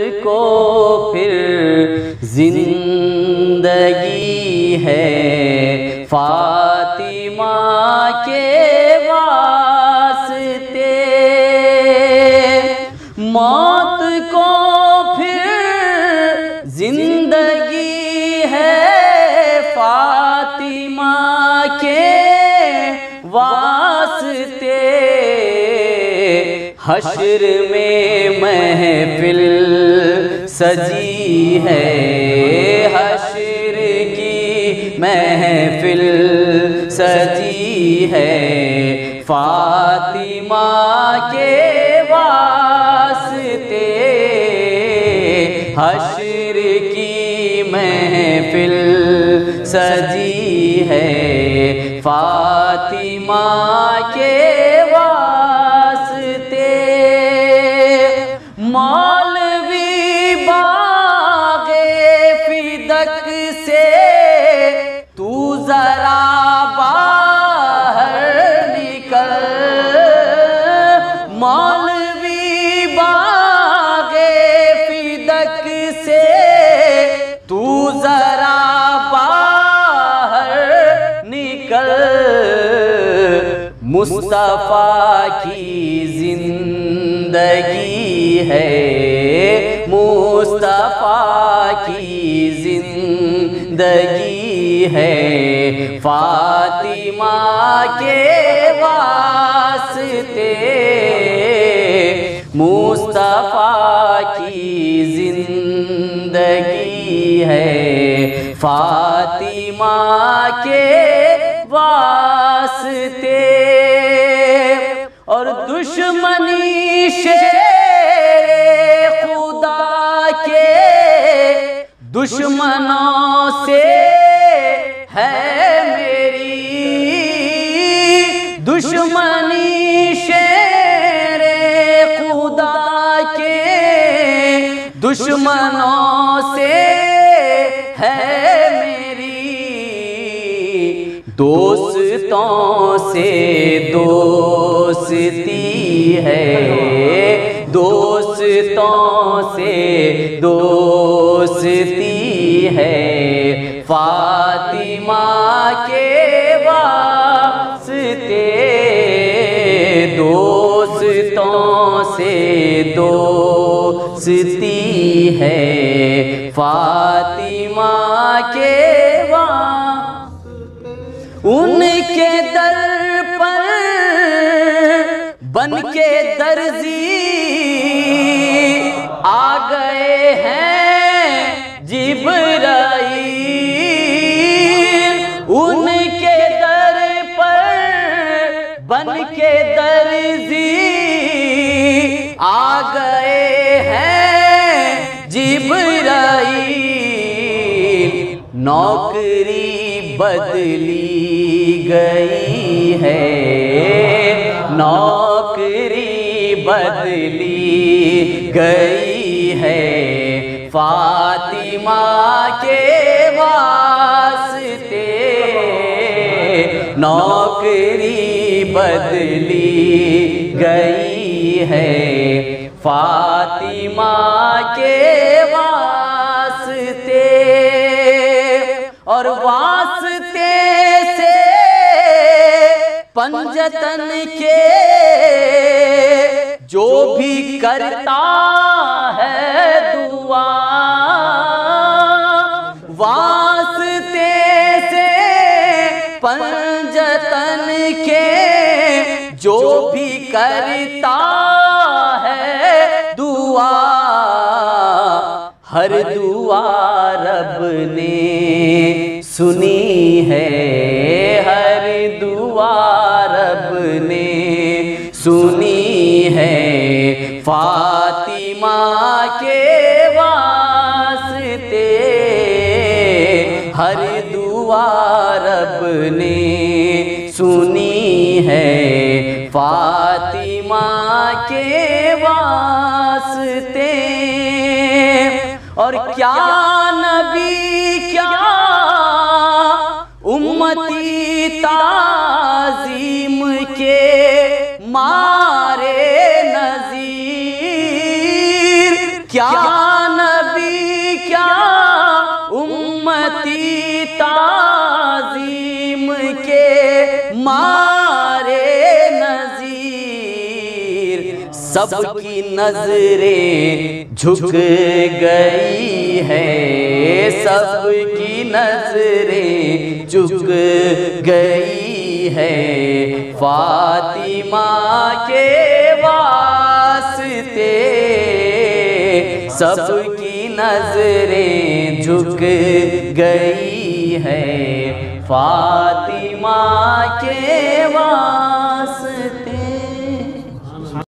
کو پھر زندگی ہے فاطمہ کے واسطے، موت کو پھر زندگی ہے فاطمہ کے واسطے، حشر میں محفل سجی ہے، حشر کی محفل سجی ہے فاطمہ کے واسطے، حشر کی محفل سجی ہے فاطمہ کے واسطے، مولوی باغ فدق سے تو ذرا باہر نکل، مولوی باغ فدق سے تو ذرا باہر نکل، مصطفیٰ کی زندگی ہے، مصطفیٰ کی زندگی ہے فاطمہ کے واسطے، مصطفیٰ کی زندگی ہے فاطمہ کے واسطے، اور دشمنی شیر خدا کے دشمنوں سے ہے میری، دشمنی شیر خدا کے دشمنوں سے ہے میری، دوستوں سے دوستی ہے، دوستوں سے دوستی ہے فاطمہ کے واسطے، دوستوں سے دوستی ہے فاطمہ کے واسطے، ان کے در پر بن کے درزی آ گئے ہیں جبرائیل، ان کے در پر بن کے درزی آ گئے ہیں جبرائیل، نوکری بدلی گئی ہے، نوکری بدلی گئی ہے فاطمہ کے واسطے، نوکری بدلی گئی ہے فاطمہ کے واسطے، اور واسطے سے پنجتن کے جو بھی کرتا ہے دعا، واسطے سے پنجتن کے جو بھی کرتا ہے دعا، ہر دعا رب نے سنی ہے، ہر دعا رب نے سنی ہے فاطمہ کے واسطے، ہر دعا رب نے سنی ہے فاطمہ کے واسطے، اور کیا نبی کیا امتی تعظیم کے مارے نذیر، کیا سب کی نظریں جھک گئی ہے، سب کی نظریں جھک گئی ہے، فاطمہ کے واسطے سب کی نظریں جھک گئی ہے، فاطمہ کے واسطے